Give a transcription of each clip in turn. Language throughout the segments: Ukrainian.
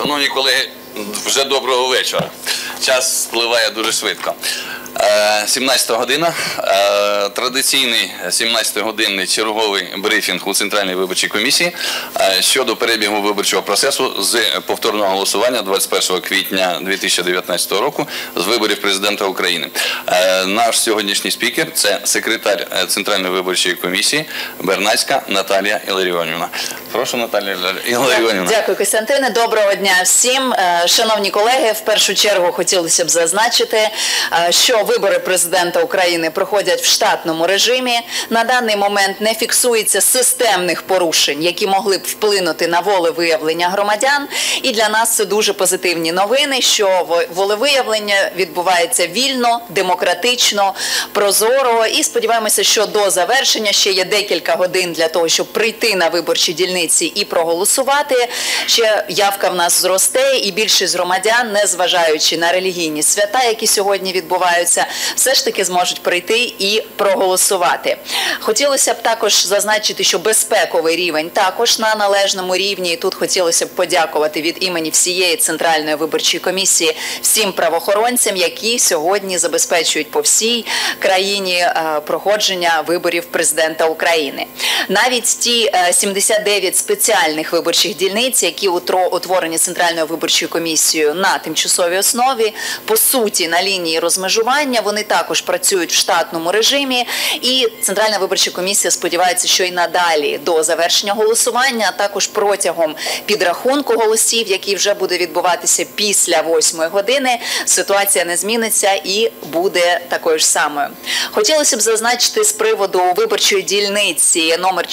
Шановні колеги, вже доброго вечора. Час спливає дуже швидко. 17 година. Традиційний 17-годинний черговий брифінг у Центральній виборчій комісії щодо перебігу виборчого процесу з повторного голосування 21 квітня 2019 року з виборів президента України. Наш сьогоднішній спікер – це секретар Центральної виборчої комісії Бернацька Наталія Іларіонівна. Прошу, Наталія Іларіонівна. Дякую, Костянтине. Доброго дня всім. Шановні колеги, в першу чергу хотілося б зазначити, що вибори президента України проходять в штатному режимі. На даний момент не фіксується системних порушень, які могли б вплинути на волевиявлення громадян. І для нас це дуже позитивні новини, що волевиявлення відбувається вільно, демократично, прозоро. І сподіваємося, що до завершення ще є декілька годин для того, щоб прийти на виборчі дільниці і проголосувати. Ще явка в нас зросте, і більшість громадян, незважаючи на релігійні свята, які сьогодні відбуваються, все ж таки зможуть прийти і проголосувати. Хотілося б також зазначити, що безпековий рівень також на належному рівні. І тут хотілося б подякувати від імені всієї Центральної виборчої комісії всім правоохоронцям, які сьогодні забезпечують по всій країні проходження виборів президента України. Навіть ті 79 спеціальних виборчих дільниць, які утворені Центральною виборчою комісією на тимчасовій основі, по суті, на лінії розмежування, вони також працюють в штатному режимі, і Центральна виборча комісія сподівається, що і надалі до завершення голосування, а також протягом підрахунку голосів, який вже буде відбуватися після 8-ї години, ситуація не зміниться і буде такою ж самою. Хотілося б зазначити з приводу виборчої дільниці номер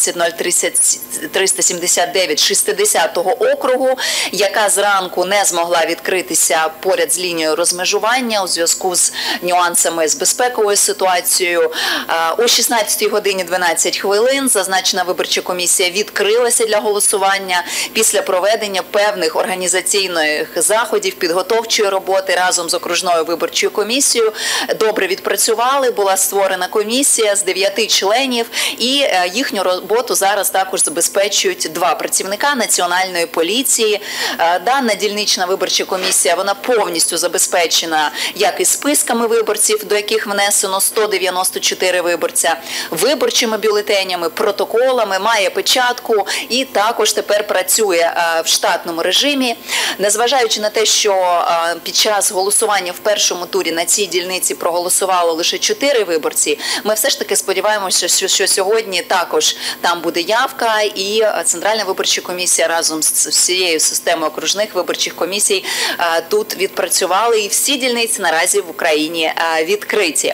1400379 60-го округу, яка зранку не змогла відкритися поряд з лінією розмежування у зв'язку з нюансами з безпековою ситуацією. О 16-й годині 12 хвилин зазначена виборча комісія відкрилася для голосування після проведення певних організаційних заходів, підготовчої роботи разом з окружною виборчою комісією. Добре відпрацювали, була створена комісія з 9 членів, і їхню роботу зараз також забезпечують 2 працівника Національної поліції. Дана дільнична виборча комісія, вона повністю забезпечена як із списками виборців, до яких внесено 194 виборця, виборчими бюлетенями, протоколами, має печатку і також тепер працює в штатному режимі. Незважаючи на те, що під час голосування в першому турі на цій дільниці проголосувало лише 4 виборці, ми все ж таки сподіваємося, що сьогодні також там буде явка, і Центральна виборча комісія разом з всією системою окружних виборчих комісій тут відпрацювали, і всі дільниці наразі в Україні відкриті.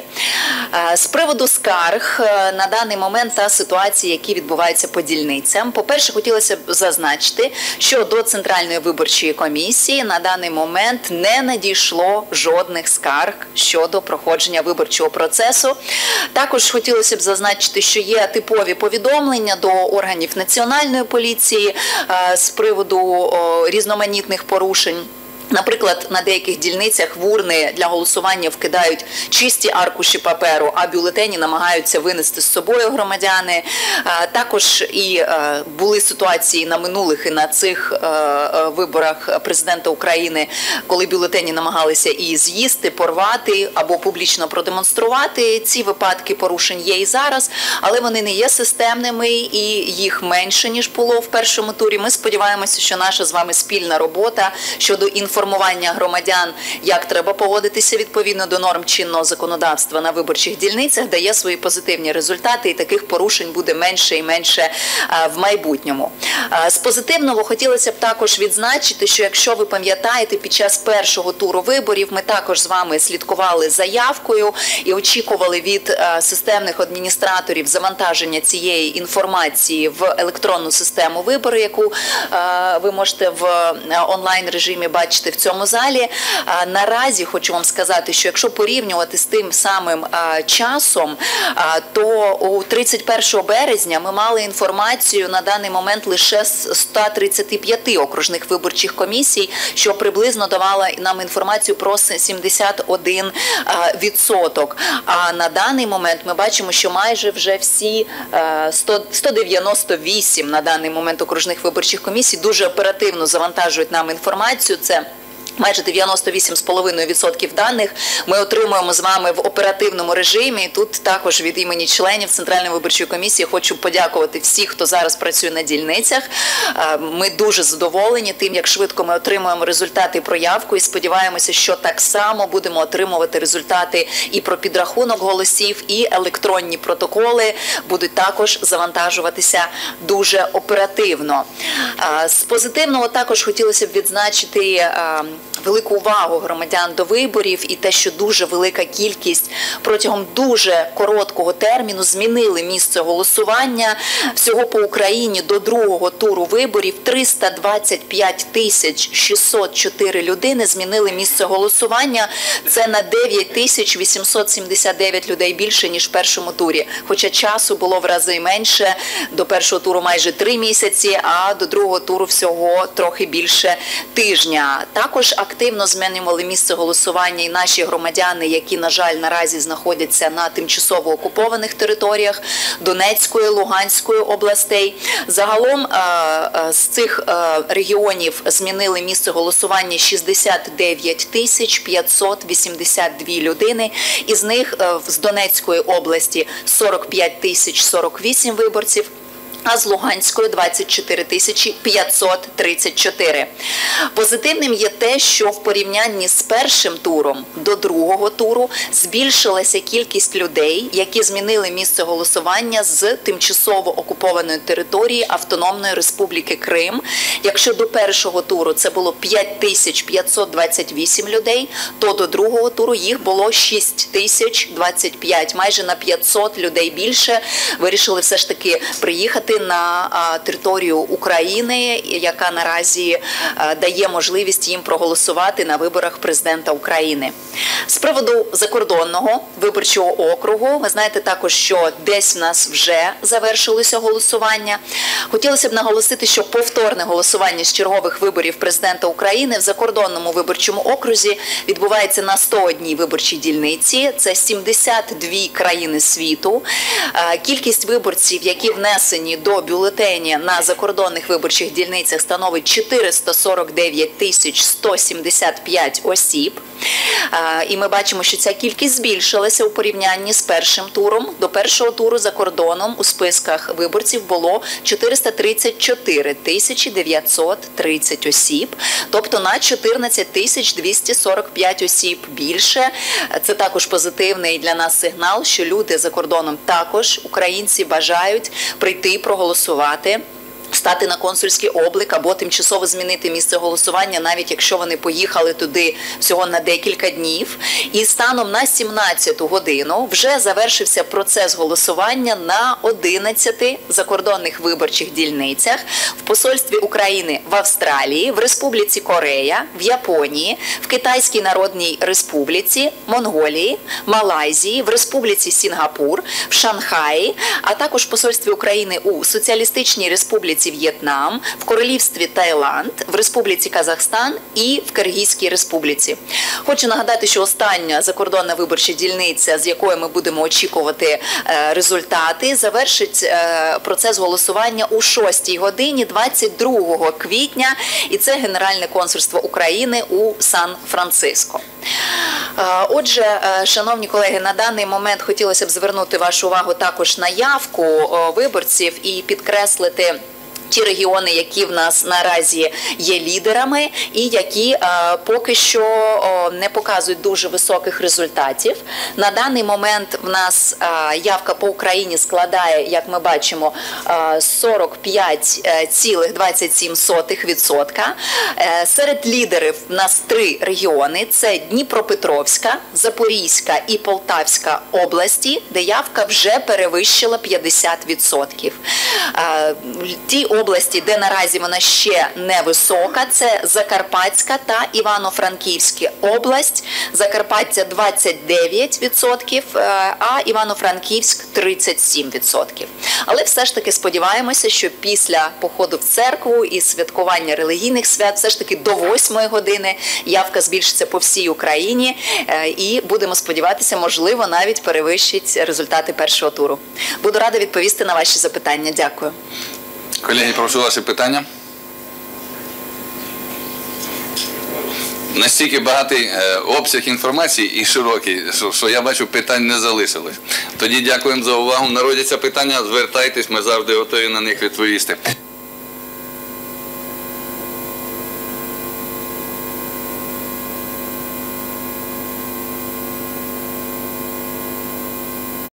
З приводу скарг на даний момент та ситуації, які відбуваються по дільницям. По-перше, хотілося б зазначити, що до Центральної виборчої комісії на даний момент не надійшло жодних скарг щодо проходження виборчого процесу. Також хотілося б зазначити, що є типові повідомлення до органів Національної поліції з приводу різноманітних порушень. Наприклад, на деяких дільницях в урни для голосування вкидають чисті аркуші паперу, а бюлетені намагаються винести з собою громадяни. Також і були ситуації на минулих і на цих виборах президента України, коли бюлетені намагалися і з'їсти, порвати або публічно продемонструвати. Ці випадки порушень є і зараз, але вони не є системними і їх менше, ніж було в першому турі. Ми сподіваємося, що наша з вами спільна робота щодо інформування громадян, як треба поводитися відповідно до норм чинного законодавства на виборчих дільницях, дає свої позитивні результати, і таких порушень буде менше і менше в майбутньому. З позитивного хотілося б також відзначити, що якщо ви пам'ятаєте, під час першого туру виборів ми також з вами слідкували за явкою і очікували від системних адміністраторів завантаження цієї інформації в електронну систему вибору, яку ви можете в онлайн режимі бачити бачите в цьому залі. Наразі хочу вам сказати, що якщо порівнювати з тим самим часом, то у 31 березня ми мали інформацію на даний момент лише з 135 окружних виборчих комісій, що приблизно давала нам інформацію про 71%. А на даний момент ми бачимо, що майже вже всі 198 на даний момент окружних виборчих комісій дуже оперативно завантажують нам інформацію. Це майже 98,5% даних ми отримуємо з вами в оперативному режимі. Тут також від імені членів Центральної виборчої комісії хочу подякувати всіх, хто зараз працює на дільницях. Ми дуже задоволені тим, як швидко ми отримуємо результати про явку і сподіваємося, що так само будемо отримувати результати і про підрахунок голосів, і електронні протоколи будуть також завантажуватися дуже оперативно. З позитивного також хотілося б відзначити велику увагу громадян до виборів і те, що дуже велика кількість протягом дуже короткого терміну змінили місце голосування. Всього по Україні до другого туру виборів 325 604 людини змінили місце голосування. Це на 9 879 людей більше, ніж в першому турі. Хоча часу було в рази менше, до першого туру майже 3 місяці, а до другого туру всього трохи більше тижня. Також активно змінювали місце голосування і наші громадяни, які, на жаль, наразі знаходяться на тимчасово окупованих територіях Донецької, Луганської областей. Загалом з цих регіонів змінили місце голосування 69 582 людини. Із них з Донецької області 45 048 виборців, а з Луганської 24 534. Позитивним є те, що в порівнянні з першим туром до другого туру збільшилася кількість людей, які змінили місце голосування з тимчасово окупованої території Автономної Республіки Крим. Якщо до першого туру це було 5528 людей, то до другого туру їх було 6025. Майже на 500 людей більше вирішили все ж таки приїхати на територію України, яка наразі дає можливість їм проголосувати на виборах президента України. З приводу закордонного виборчого округу, ви знаєте також, що десь в нас вже завершилося голосування. Хотілося б наголосити, що повторне голосування з чергових виборів президента України в закордонному виборчому окрузі відбувається на 101 виборчій дільниці. Це 72 країни світу. Кількість виборців, які внесені до бюлетені на закордонних виборчих дільницях, становить 449 175 осіб. І ми бачимо, що ця кількість збільшилася у порівнянні з першим туром. До першого туру за кордоном у списках виборців було 434 930 осіб, тобто на 14 245 осіб більше. Це також позитивний для нас сигнал, що люди за кордоном також, українці, бажають прийти проголосувати, стати на консульський облік або тимчасово змінити місце голосування, навіть якщо вони поїхали туди всього на декілька днів. І станом на 17-ту годину вже завершився процес голосування на 11 закордонних виборчих дільницях в посольстві України в Австралії, в Республіці Корея, в Японії, в Китайській Народній Республіці, Монголії, Малайзії, в Республіці Сінгапур, в Шанхаї, а також в посольстві України у Соціалістичній Республіці В'єтнам, в Королівстві Таїланд, в Республіці Казахстан і в Киргизькій Республіці. Хочу нагадати, що остання закордонна виборча дільниця, з якої ми будемо очікувати результати, завершить процес голосування у 6-й годині 22 квітня, і це Генеральне консульство України у Сан-Франциско. Отже, шановні колеги, на даний момент хотілося б звернути вашу увагу також на явку виборців і підкреслити ті регіони, які в нас наразі є лідерами і які поки що не показують дуже високих результатів. На даний момент в нас явка по Україні складає, як ми бачимо, 45,27%. Серед лідерів в нас 3 регіони – це Дніпропетровська, Запорізька і Полтавська області, де явка вже перевищила 50%. Ті області, області, де наразі вона ще невисока, це Закарпатська та Івано-Франківська область. Закарпаття 29%, а Івано-Франківськ 37%. Але все ж таки сподіваємося, що після походу в церкву і святкування релігійних свят все ж таки до 8 години явка збільшиться по всій Україні і будемо сподіватися, можливо, навіть перевищить результати першого туру. Буду рада відповісти на ваші запитання. Дякую. Колеги, прошу ваші питання. Настільки багатий обсяг інформації і широкий, що я бачу, питань не залишилось. Тоді дякуємо за увагу. Народяться питання, звертайтесь, ми завжди готові на них відповісти.